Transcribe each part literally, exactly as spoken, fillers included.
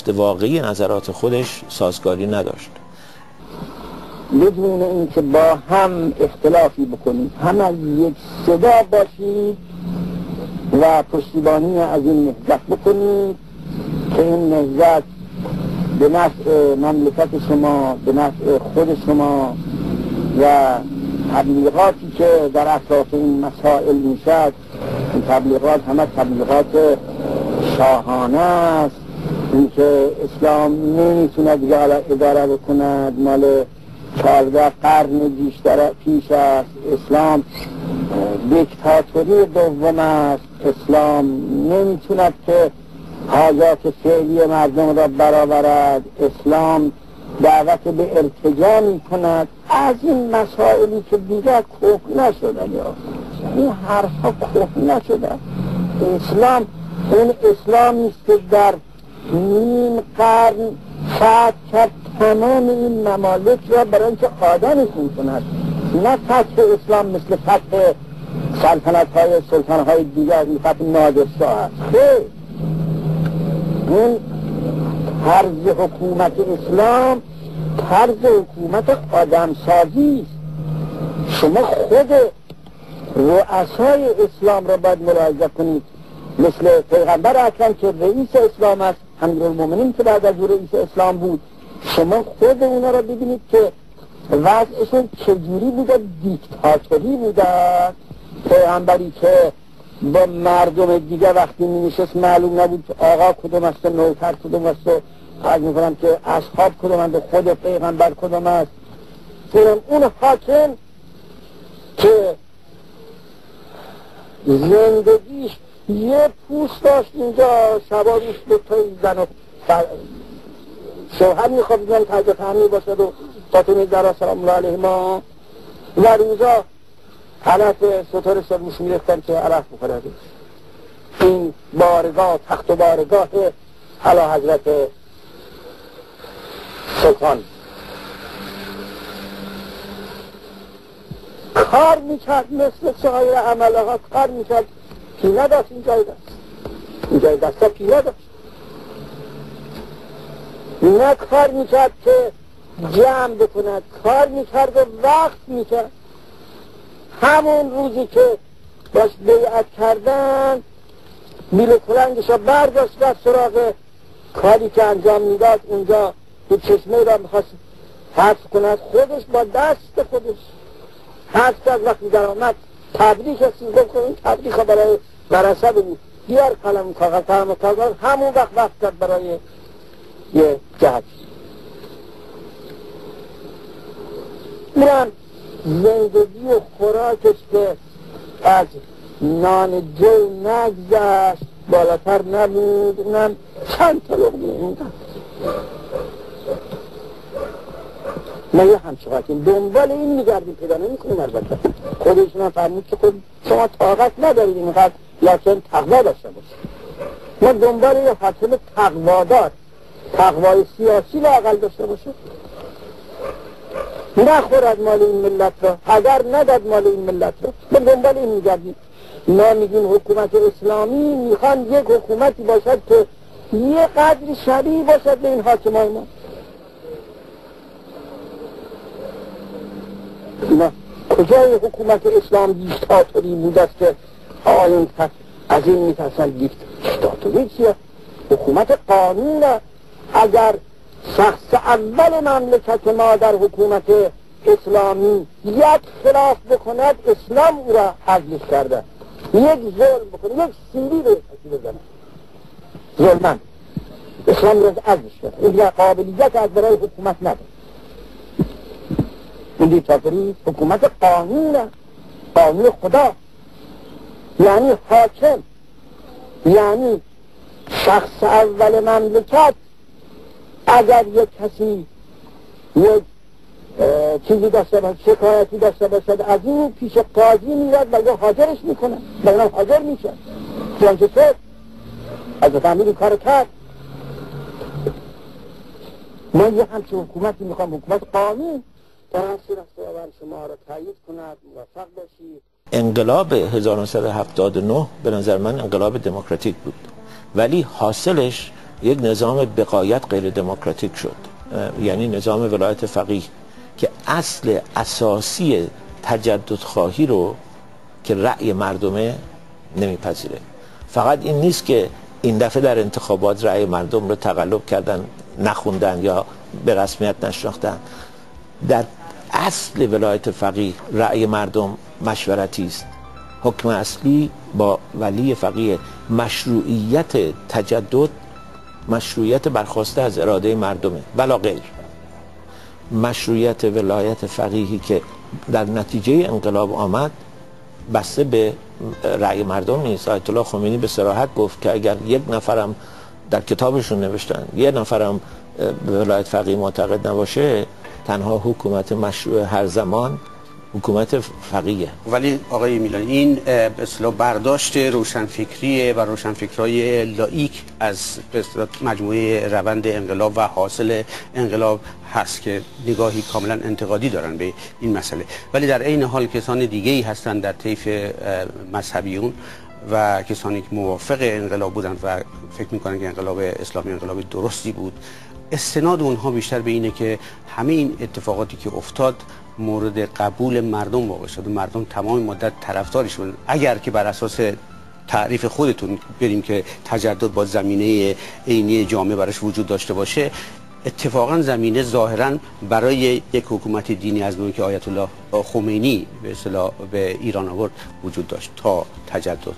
نفت واقعی نظرات خودش سازگاری نداشت. بدون اینکه با هم اختلافی بکنید، هم از یک صدا باشید و پشتیبانی از این نهضت بکنید که این نهضت به نفع مملکت شما، به نفع خود شما و تبلیغاتی که در اطراف این مسائل میشد، این تبلیغات همه تبلیغات شاهانه است، اینکه اسلام نمیتونه دیگه اداره بکند، مال چهارده قرن بیشتر پیش است، اسلام دیکتاتوری دوم است، اسلام نمیتوند که حاجات فعلی مردم را برآورد، اسلام دعوت به ارتجاع می کند. از این مسائلی که دیگر کهنه نشدن، یا این حرفا کهنه نشدن. اسلام اون اسلامی است که در نیم قرن فتح کرد تمام این ممالک را برای اینکه آدمشون کند، نه فتح اسلام مثل فتح سلطنت های سلطان های دیگر، این فتح نادرشاه است. خیلی این طرز حکومت اسلام طرز حکومت آدمسازی است. شما خود رؤسای اسلام را باید ملاحظه کنید، مثل پیغمبر اکرم که رئیس اسلام است، امیرالمومنین که بعد از رئیس اسلام بود. شما خود اونا را ببینید که وضعشون چجوری بوده، دیکتاتوری بوده. پیغمبری که با مردم دیگه وقتی می نشست معلوم نبود آقا کدوم است، نوکر کدوم است، فرض می کنم که اصحاب کدوم است، خود پیغمبر کدوم است. اون حاکم که زندگیش یه پوست داشت اینجا، شبا روش دو تایی زن و شوهر می خوابیدن تجا فهمی باشد و فاطمه زهرا سلام الله علیهما، و روزا علف ستاره سرموش می رفتن که علف بخورد. این بارگاه، تخت و بارگاه اعلی حضرت سلطان کار میکرد، مثل سایر عمله ها کار میکرد. پینه داشت این جای دست، این جای دست ها پینه داشت. نه کار میکرد که جمع بکند، کار میکرد و وقت میکرد. همون روزی که باش بیعت کردن میل کلنگش را برداشت و سراغ کاری که انجام میداد اونجا تو چشمه را میخواست حذف کند، خودش با دست خودش حذف کرد. وقتی در آمد تبریک هستی گفت که این تبریک ها برای برسه بود، بیار قلم کاغذ قلم کاغذ، همون وقت وقت کرد برای یه جهت. میرن زندگی و خوراکش که از نان جو نگذشت بالاتر نبود، اونم چند تا لقمه اینقدر. ما یه همچنین دنبال این میگردیم، پیدا نمیکنیم. البته خودشون هم فرمود که خود شما طاقت ندارید اینقدر، لکن تقوا داشته باشید. ما دنبال یه حاکم تقوادار، تقوای سیاسی لااقل داشته باشه، نخورد مال این ملت را، اگر نداد مال این ملت را. به دنبال این میگردیم. ما میگیم حکومت اسلامی میخوان یک حکومتی باشد که یه قدری شبیه باشد به این حاکمای ما. نه کجای حکومت اسلام دیکتاتوری بود است که آیون از این میترسن؟ دیکتاتوری چیه؟ حکومت قانون. اگر شخص اول مملکت ما در حکومت اسلامی یک خلاف بکند، اسلام او را حذف کرده. یک ظلم بکنه، یک سیلی به کسی بزنه، ظلمن اسلام را حذف کرده. این قابلیت از برای حکومت نداره. این دیکتاتوری حکومت قانون، قانون خدا، یعنی حاکم، یعنی شخص اول مملکت. اگر یک کسی یک چیزی داشته باشه، شکایتی داشته باشد، از این پیش قاضی میرد و یا حاضرش میکنه و اونم حاضر میشه. چنانچه شد از فهمید کار کرد. ما یه همچه حکومتی میخوام، حکومت قانون. در این صورت خداوند شما را تایید کند، موفق باشید. انقلاب هزار و نهصد و هفتاد و نه به نظر من انقلاب دموکراتیک بود، ولی حاصلش یک نظام بقایت غیر دموکراتیک شد، یعنی نظام ولایت فقیه که اصل اساسی تجدد خواهی رو که رأی مردمه نمیپذیره. فقط این نیست که این دفعه در انتخابات رأی مردم رو تقلب کردن، نخوندن یا به رسمیت نشناختن. در اصل ولایت فقیه رأی مردم مشورتی است. حکم اصلی با ولی فقیه. مشروعیت تجدد مشروعیت برخواسته از اراده مردمه ولا غیر. مشروعیت ولایت فقیهی که در نتیجه انقلاب آمد بسته به رأی مردم نیست. آیت الله خمینی به صراحت گفت که اگر یک نفرم در کتابشون نوشتن یک نفرم به ولایت فقیه معتقد نباشه، تنها حکومت مشروع هر زمان حکومت فقیه. ولی آقای میلانی این به اصطلاح برداشت روشنفکری و روشنفکرای لاییک از به اصطلاح مجموعه روند انقلاب و حاصل انقلاب هست که نگاهی کاملا انتقادی دارن به این مسئله، ولی در عین حال کسان دیگه‌ای هستند در طیف مذهبیون و کسانی که موافق انقلاب بودن و فکر می‌کنن که انقلاب اسلامی انقلاب درستی بود. استناد اونها بیشتر به اینه که همه این اتفاقاتی که افتاد مورد قبول مردم واقع شد و مردم تمام مدت طرفدارش بودن. اگر که بر اساس تعریف خودتون بریم که تجدد با زمینه عینی جامعه براش وجود داشته باشه، اتفاقا زمینه ظاهرا برای یک حکومت دینی از نوعی که آیت الله خمینی به اصطلاح به ایران آورد وجود داشت تا تجدد.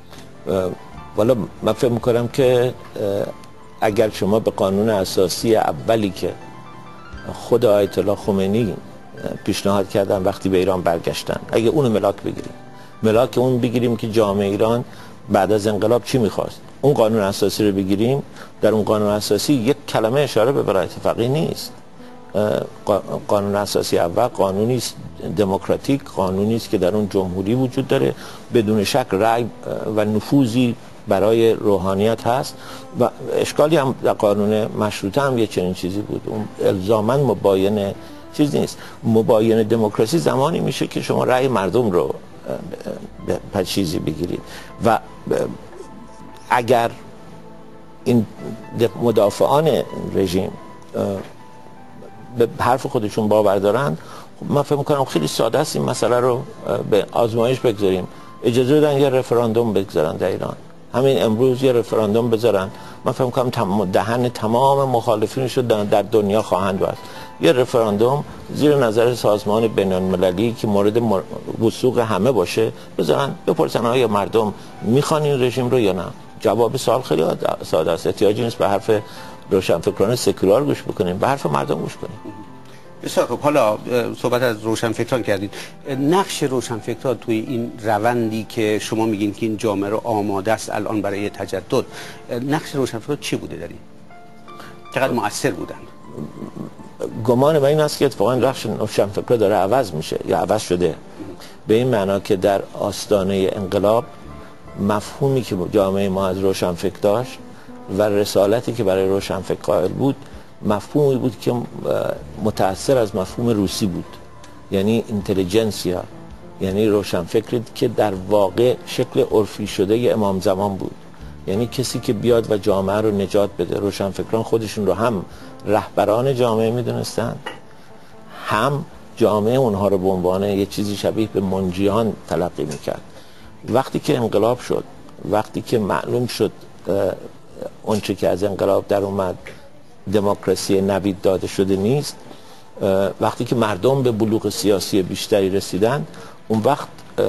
والا من فکر می‌کنم که اگر شما به قانون اساسی اولی که خود آیت الله خمینی پیشنهاد کردن وقتی به ایران برگشتن، اگه اونو ملاک بگیریم ملاک اون بگیریم که جامعه ایران بعد از انقلاب چی میخواست، اون قانون اساسی رو بگیریم، در اون قانون اساسی یک کلمه اشاره به ولایت فقیه نیست. قانون اساسی اول قانونی است دموکراتیک، قانونی است که در اون جمهوری وجود داره، بدون شک رأی و نفوذی برای روحانیت هست و اشکالی هم در قانون مشروطه هم یه چنین چیزی بود. اون الزاماً مباین چیز نیست. مباین دموکراسی زمانی میشه که شما رأی مردم رو به چیزی بگیرید و اگر این مدافعان رژیم به حرف خودشون باور دارن، من فکر می‌کنم خیلی ساده است این مسئله رو به آزمایش بگذاریم. اجازه بدن یه رفراندوم بگذارن در ایران، همین امروز یه رفراندوم بذارن، من فکر می‌کنم دهن تمام مخالفینش رو در دنیا خواهند بست. یه رفراندوم زیر نظر سازمان بین‌المللی که مورد وثوق همه باشه بذارن، بپرسن آیا مردم میخوان این رژیم رو یا نه. جواب سوال خیلی ساده است، احتیاجی نیست به حرف روشنفکران سکولار گوش بکنیم، به حرف مردم گوش کنیم. بسیار خب، حالا صحبت از روشنفکران کردید. نقش روشنفکران توی این روندی که شما میگین که این جامعه رو آماده است الان برای تجدد، نقش روشنفکران چی بوده در این؟ چقدر مؤثر بودن؟ گمان من این است که اتفاقا نقش روشنفکران داره عوض میشه یا عوض شده، به این معنا که در آستانه انقلاب مفهومی که جامعه ما از روشنفکر داشت و رسالتی که برای روشنفکر قائل بود مفهومی بود که متأثر از مفهوم روسی بود، یعنی اینتلیجنسیا، یعنی روشنفکری که در واقع شکل عرفی شده امام زمان بود، یعنی کسی که بیاد و جامعه رو نجات بده. روشنفکران خودشون رو هم رهبران جامعه میدونستن، هم جامعه اونها رو به عنوان یه چیزی شبیه به منجیان تلقی میکرد. وقتی که انقلاب شد، وقتی که معلوم شد اونچه که از انقلاب در اومد دموکراسی نوید داده شده نیست، وقتی که مردم به بلوغ سیاسی بیشتری رسیدن، اون وقت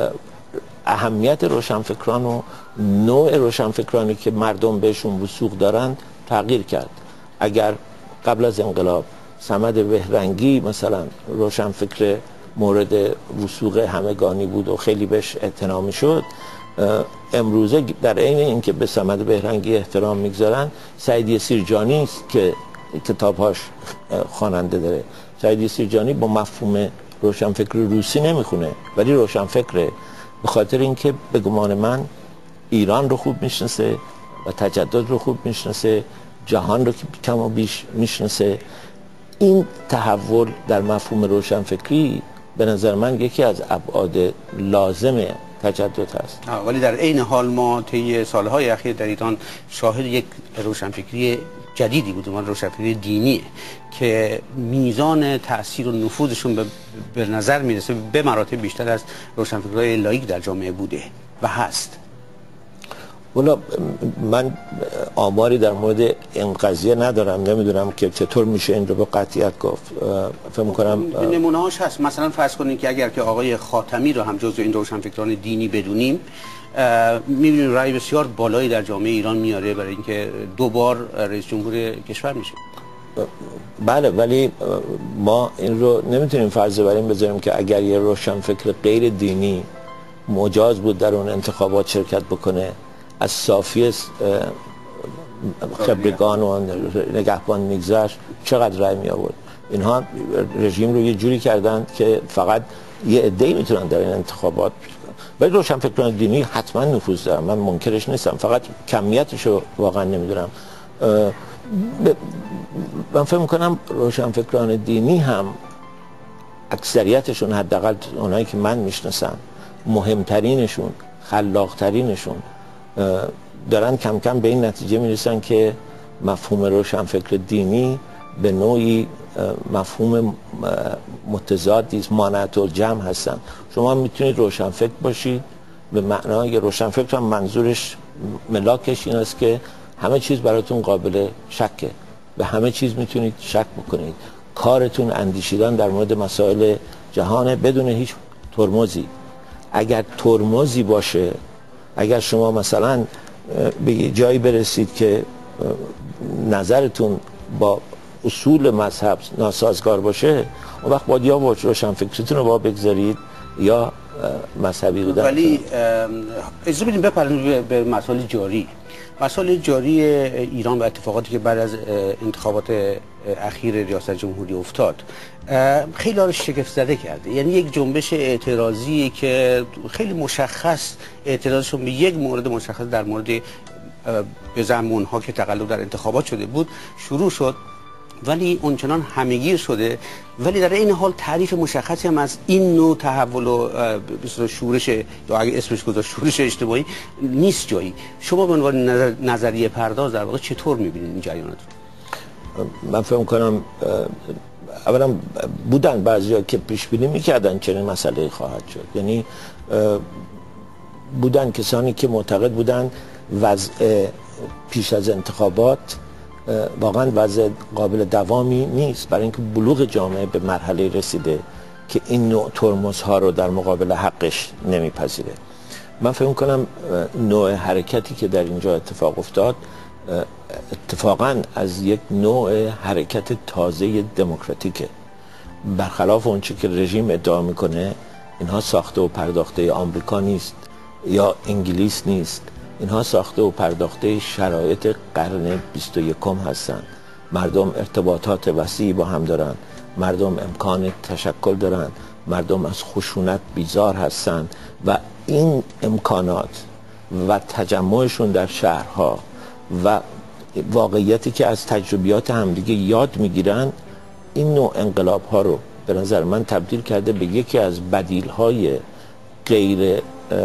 اهمیت روشنفکران و نوع روشنفکرانی که مردم بهشون وثوق دارند تغییر کرد. اگر قبل از انقلاب صمد بهرنگی مثلا روشنفکر مورد وثوق همگانی بود و خیلی بهش اعتنا می‌شد، امروزه در عین اینکه به صمد بهرنگی احترام میگذارن، سعید سیرجانی است که کتابهاش خواننده داره. سعید سیرجانی با مفهوم روشنفکر روسی نمیخونه ولی روشنفکره، به خاطر اینکه به گمان من ایران رو خوب میشناسه و تجدد رو خوب میشناسه، جهان رو کم و بیش میشناسه. این تحول در مفهوم روشنفکری به نظر من یکی از ابعاد لازم تجدد هست. ولی در عین حال ما طی سالهای اخیر در ایران شاهد یک روشنفکری جدیدی بودیم، اون روشنفکری دینیه که میزان تأثیر و نفوذشون به, به نظر میرسه به مراتب بیشتر از روشنفکرهای لاییک در جامعه بوده و هست. والا من آماری در مورد این قضیه ندارم، نمیدونم که چطور میشه این رو به قطعیت گفت. فکر می‌کنم نمونه هاش هست. مثلا فرض کنید که اگر که آقای خاتمی رو هم جزو این روشنفکران دینی بدونیم، می‌بینیم رأی بسیار بالایی در جامعه ایران میاره برای اینکه دو بار رئیس جمهور کشور میشه. بله، ولی ما این رو نمیتونیم فرض بر این بذاریم که اگر یه روشنفکر غیر دینی مجاز بود در اون انتخابات شرکت بکنه، از صافی خبرگان و نگهبان میگذشت، چقدر رأی می آورد؟ اینها رژیم رو یه جوری کردند که فقط یه عده‌ای میتونن در این انتخابات. ولی روشنفکران دینی حتما نفوذ دارن، من منکرش نیستم، فقط کمیتش رو واقعا نمیدونم. من فکر میکنم روشنفکران دینی هم اکثریتشون، حداقل اونایی که من میشناسم، مهمترینشون، خلاقترینشون، دارن کم کم به این نتیجه میرسن که مفهوم روشنفکر دینی به نوعی مفهوم متضادی است، مانعت الجمع هستن. شما میتونید روشنفکر باشید به معنای روشنفکر هم منظورش ملاکش این است که همه چیز براتون قابل شکه، به همه چیز میتونید شک بکنید، کارتون اندیشیدن در مورد مسائل جهانه بدون هیچ ترمزی. اگر ترمزی باشه، اگر شما مثلا به یه جایی برسید که نظرتون با اصول مذهب ناسازگار باشه، اون وقت باید یا روشنفکریتون رو با بگذارید یا مذهبی بودن. ولی اجازه بدیم بپردازیم به مسائل جاری. مسائل جاری ایران و اتفاقاتی که بعد از انتخابات اخیر ریاست جمهوری افتاد خیلی ها رو شگفت زده کرده. یعنی یک جنبش اعتراضی که خیلی مشخص اعتراضشون به یک مورد مشخص در مورد به زمانها که تقلب در انتخابات شده بود شروع شد، ولی اونچنان همه‌گیر شده، ولی در این حال تعریف مشخصی هم از این نوع تحول و به شورش، یا اگه اسمش گذاشت شورش اجتماعی، نیست جایی. شما به عنوان نظر... نظریه پرداز در واقع چطور می‌بینید این جریانات رو؟ من فکر می‌کنم اولا بودن بعضیا که پیش بینی می‌کردن چنین مسئله خواهد شد. یعنی بودن کسانی که معتقد بودن وضع پیش از انتخابات واقعا وضع قابل دوامی نیست، برای اینکه بلوغ جامعه به مرحله رسیده که این نوع ترمزها رو در مقابل حقش نمیپذیره. من فکر می‌کنم نوع حرکتی که در اینجا اتفاق افتاد اتفاقا از یک نوع حرکت تازه دموکراتیکه، برخلاف اون چی که رژیم ادعا میکنه اینها ساخته و پرداخته آمریکا نیست یا انگلیس نیست، اینها ساخته و پرداخته شرایط قرن بیست و یکم هستند. مردم ارتباطات وسیعی با هم دارن، مردم امکان تشکل دارن، مردم از خشونت بیزار هستند و این امکانات و تجمعشون در شهرها و واقعیتی که از تجربیات همدیگه یاد میگیرن، این نوع انقلاب ها رو به نظر من تبدیل کرده به یکی از بدیل های غیر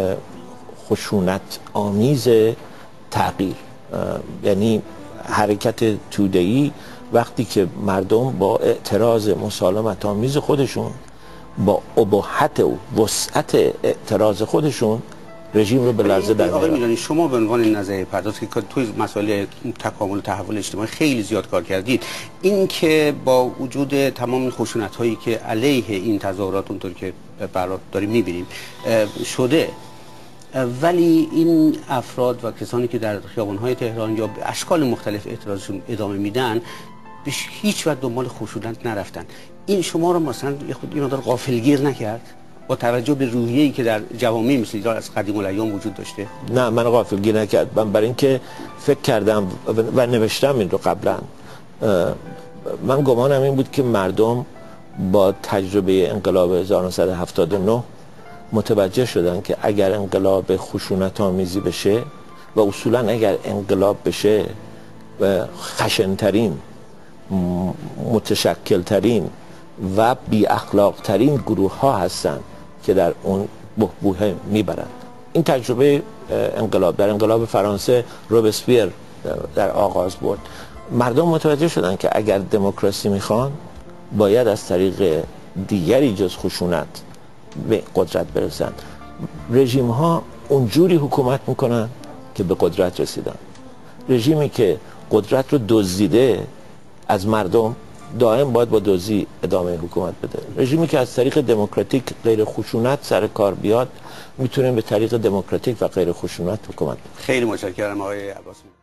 خشونت آمیز تغییر. یعنی حرکت توده‌ای وقتی که مردم با اعتراض مسالمت آمیز خودشون، با اباحت و وسعت اعتراض خودشون رژیم رو به لرزه در آقای میلانی، شما به عنوان نظریه پرداز که توی مسائل تکامل تحول اجتماعی خیلی زیاد کار کردید، این که با وجود تمام خشونت هایی که علیه این تظاهرات اونطور که برات داریم میبینیم شده، ولی این افراد و کسانی که در خیابان‌های تهران یا به اشکال مختلف اعتراضشون ادامه میدن به هیچ وجه دنبال خشونت نرفتن، این شما رو مثلا یه خود این مقدار غافلگیر نکرد با توجه به روحیه‌ای که در جوامع مثل ایران از قدیم الایام وجود داشته؟ نه، من غافلگیر نکرد. من برای اینکه فکر کردم و نوشتم این رو قبلا، من گمانم این بود که مردم با تجربه انقلاب هزار و نهصد و هفتاد و نه متوجه شدن که اگر انقلاب خشونت آمیزی بشه و اصولا اگر انقلاب بشه خشنترین، متشکلترین و بی اخلاقترین گروه ها هستن که در اون بحبوحه میبرند. این تجربه انقلاب در انقلاب فرانسه روبسپیر در آغاز بود. مردم متوجه شدن که اگر دموکراسی میخوان باید از طریق دیگری جز خشونت به قدرت برسن. رژیم ها اونجوری حکومت میکنن که به قدرت رسیدن. رژیمی که قدرت رو دزدیده از مردم دائم باید با دزدی ادامه حکومت بده. رژیمی که از طریق دموکراتیک غیر خشونت سر کار بیاد میتونه به طریق دموکراتیک و غیر خشونت حکومت بده. خیلی متشکرم آقای عباس.